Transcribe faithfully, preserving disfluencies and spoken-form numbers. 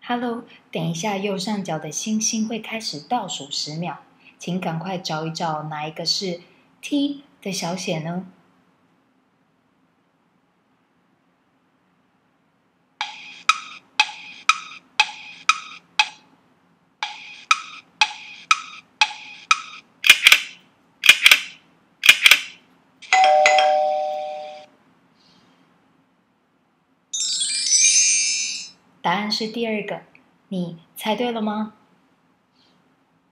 Hello，等一下右上角的星星会开始倒数十秒，请赶快找一找哪一个是 T 的小写呢？答案是第二个，你猜对了吗？